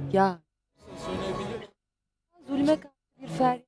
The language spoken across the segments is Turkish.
Ya Söyleyebiliyor musun? zulme karşı bir feryat.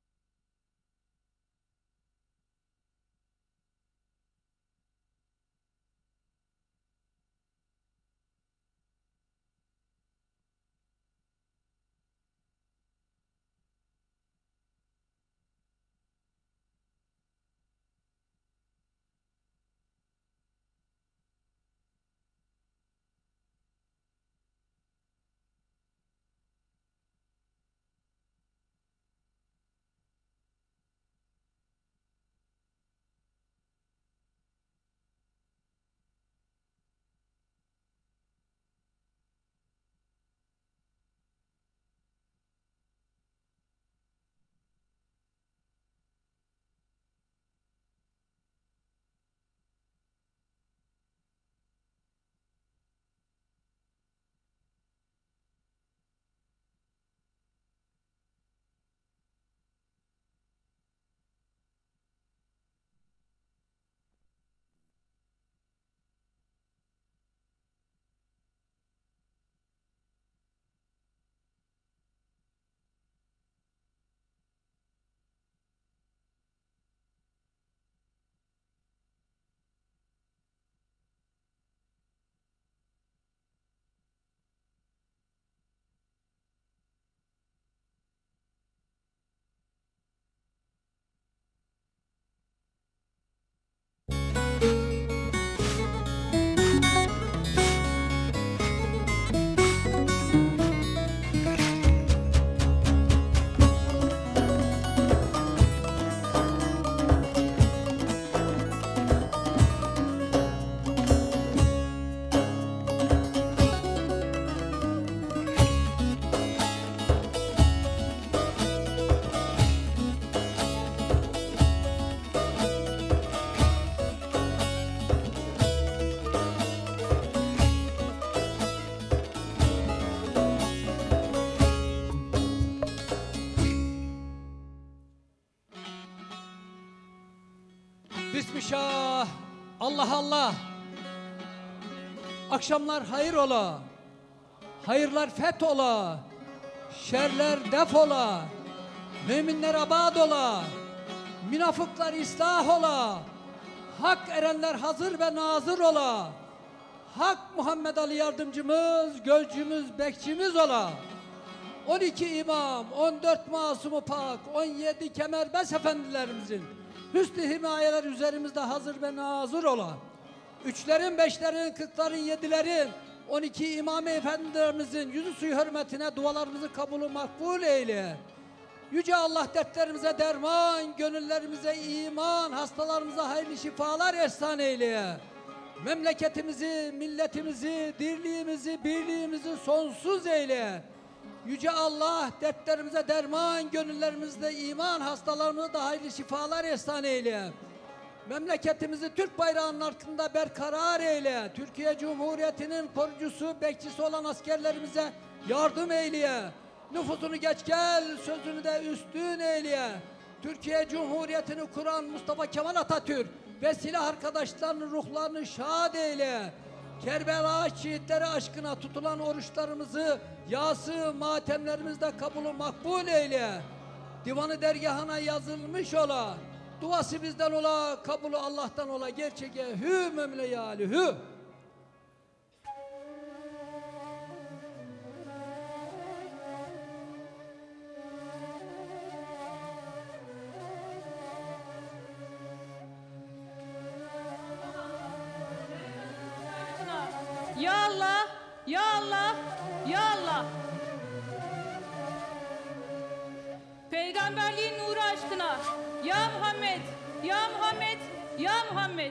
Bismillah, Allah Allah. Akşamlar hayır ola, hayırlar feth ola, şerler def ola, müminler abad ola, münafıklar ıslah ola, hak erenler hazır ve nazır ola, Hak Muhammed Ali yardımcımız, gözcümüz, bekçimiz ola. 12 imam, 14 masumu pak, 17 kemerbes efendilerimizin hüsnü himayeler üzerimizde hazır ve nazır ola. Üçlerin, beşlerin, kırkların, yedilerin, 12 imam efendilerimizin yüzü suyu hürmetine dualarımızı kabulü makbul eyle. Yüce Allah dertlerimize derman, gönüllerimize iman, hastalarımıza hayırlı şifalar ihsan eyle. Memleketimizi, milletimizi, dirliğimizi, birliğimizi sonsuz eyle. Yüce Allah dertlerimize derman, gönüllerimizde iman, hastalarımıza da hayırlı şifalar ihsan eyle. Memleketimizi Türk bayrağının altında berkarar eyle. Türkiye Cumhuriyeti'nin korucusu, bekçisi olan askerlerimize yardım eyle. Nüfusunu geç gel, sözünü de üstün eyle. Türkiye Cumhuriyeti'ni kuran Mustafa Kemal Atatürk ve silah arkadaşlarının ruhlarını şad eyle. Kerbela şehitleri aşkına tutulan oruçlarımızı, yası, matemlerimizde kabulü makbul eyle. Divanı dergahına yazılmış ola. Duası bizden ola, kabulü Allah'tan ola. Gerçeğe hü memleyali hü. Ya Allah, Ya Allah, Ya Allah. Peygamberliğin nuru aşkına, Ya Muhammed, Ya Muhammed, Ya Muhammed.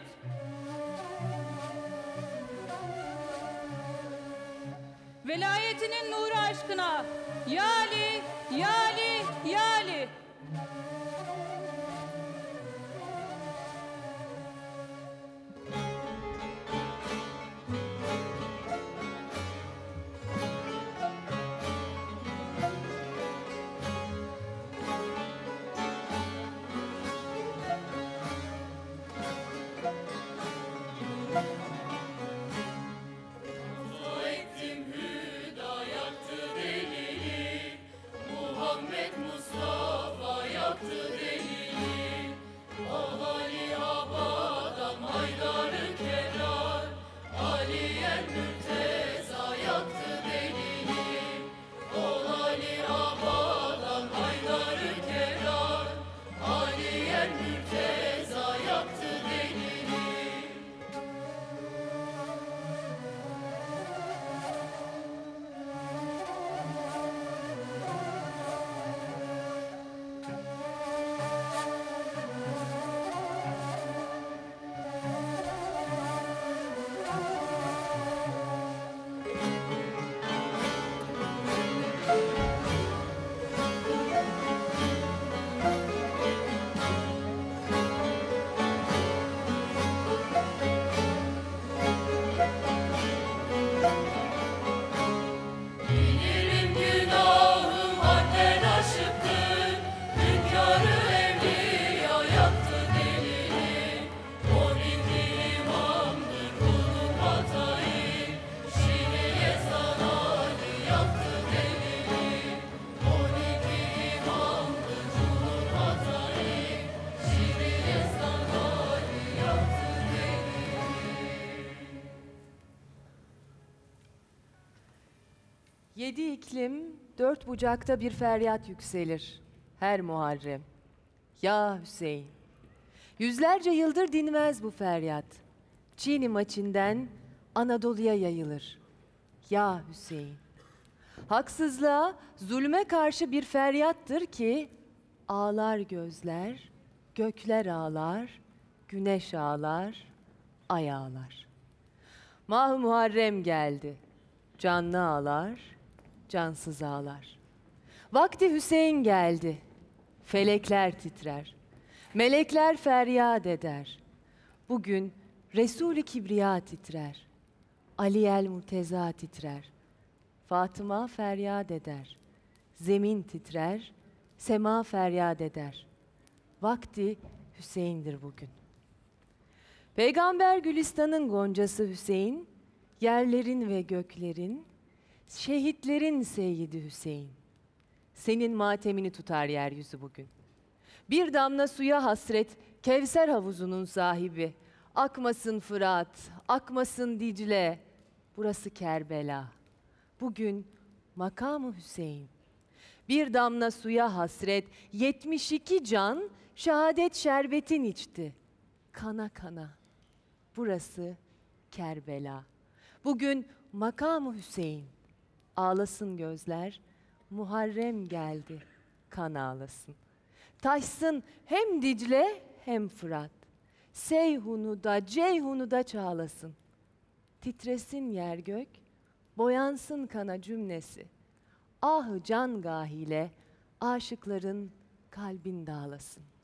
Velayetinin nuru aşkına, Ya Ali, Ya Ali, Ya Ali. Ettim hüdayattı değil. Yedi iklim, dört bucakta bir feryat yükselir her Muharrem. Ya Hüseyin! Yüzlerce yıldır dinmez bu feryat. Çin-i maçinden Anadolu'ya yayılır. Ya Hüseyin! Haksızlığa, zulme karşı bir feryattır ki ağlar gözler, gökler ağlar, güneş ağlar, ay ağlar. Mah-ı Muharrem geldi, canlı ağlar, cansız ağlar. Vakti Hüseyin geldi, felekler titrer, melekler feryat eder. Bugün Resul-i Kibriya titrer, Ali el Murteza titrer. Fatıma feryat eder, zemin titrer, sema feryat eder. Vakti Hüseyin'dir bugün. Peygamber Gülistan'ın goncası Hüseyin, yerlerin ve göklerin, şehitlerin seyyidi Hüseyin. Senin matemini tutar yeryüzü bugün. Bir damla suya hasret, Kevser havuzunun sahibi. Akmasın Fırat, akmasın Dicle, burası Kerbela. Bugün makamı Hüseyin. Bir damla suya hasret, 72 can şehadet şerbetin içti. Kana kana, burası Kerbela. Bugün makamı Hüseyin. Ağlasın gözler, Muharrem geldi, kan ağlasın. Taşsın hem Dicle hem Fırat. Seyhunu da Ceyhunu da çağlasın. Titresin yer gök, boyansın kana cümlesi. Ah-ı can gahiyle aşıkların kalbin dağlasın.